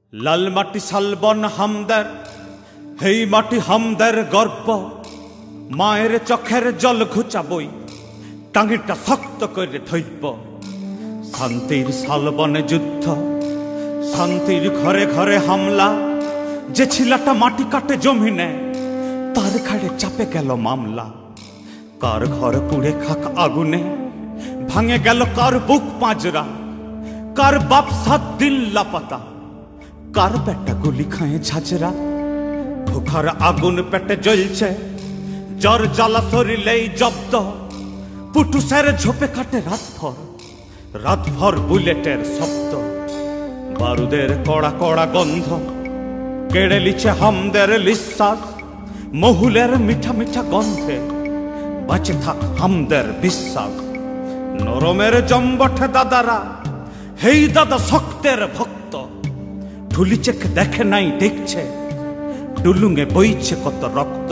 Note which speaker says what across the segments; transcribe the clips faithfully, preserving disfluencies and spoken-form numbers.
Speaker 1: লাল মাটি শালবন হামদের, হেই মাটি হামদের গর্ব। মায়ের চোখের জল ঘুচাবই, টাঙিটা শক্ত করে ধরব। শান্তির শালবনে যুদ্ধ, শান্তির ঘরে ঘরে হামলা। যে ছিলাটা মাটি কাটে জমি নেয়, তার ঘাড়ে চাপে গেল মামলা। কার ঘর পুড়ে খাক আগুনে, ভাঙে গেল কার বুক পাঁজরা। কার বাপ সাত দিন লাপাতা, কার পেটা গুলি খায় ঝাঁঝরা। ভুখার আগুন পেটে জ্বলছে, জ্বর জ্বালা শরীরেই জব্দ। পুটুসের ঝোপে কাটে রাতভর, রাতভর বুলেটের শব্দ। বারুদের কড়া কড়া গন্ধ কেড়ে লিছে হামদের নিঃশ্বাস। মহুলের মিঠা মিঠা গন্ধে বাঁচে থাক হামদের বিশ্বাস। নরমের জম্বঠে দাদারা, হেই দাদা শক্তের ভক্ত। ঢুলি চেক দেখে নাই দেখছে, ডুলুঙে বইছে কত রক্ত।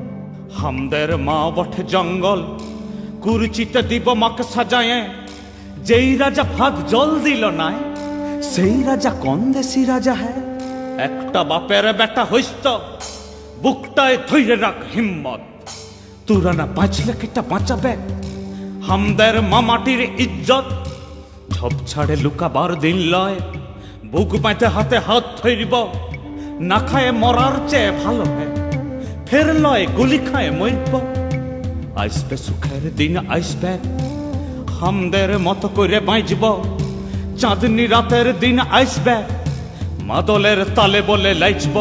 Speaker 1: হামদের মা বঠে জঙ্গল, কুরুচিতে দিব মাকে সাজায়ে। যেই রাজা ভাত জল দিল নাই, সেই রাজা কোন দেশি রাজা হ্যাঁ। একটা বাপের বেটা হইস্ত, বুকটায় ধৈর্য রাখ হিম্মত। তুরা না বাঁচলে কেটা বাঁচাবে হামদের মামাটির ইজ্জত। ঝপ ছাড়ে লুকাবার দিন লয়, বুক পাইতে হাতে হাত ধরব। না খায় মরার চেয়ে ভালো হয়, ফের লয় গুলি খায় মরব। আসবে সুখের দিন আসবে, হামদের মতো করে বাঁচব। চাঁদনি রাতের দিন আসবে, মাদলের তালে বলে লাইচব।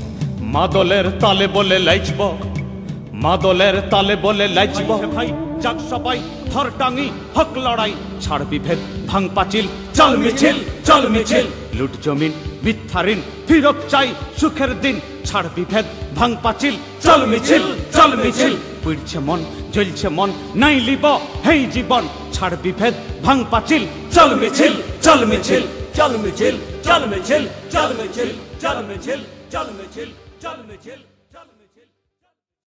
Speaker 1: মাদলের তালে বলে লাইচব, মাদলের তালে বলে লাইচব। ভাই যাক সবাই ধর টাঙি, হক লড়াই। ছাড় বিভেদ ভাঙ পাঁচিল, চল মিছিল চল মিছিল। লুট জমিন মিথ্যা ঋণ ফিরত চাই সুখের দিন। ছাড় বিভেদ ভাঙ পাঁচিল, চল মিছিল চল মিছিল। পুড়ছে মন জ্বলছে মন, নাই লিব হেই জীবন। ছাড় বিভেদ ভাঙ পাঁচিল, চল মিছিল চল মিছিল। চল মিছিল চল মিছিল চল মিছিল চল মিছিল চল মিছিল চল মিছিল।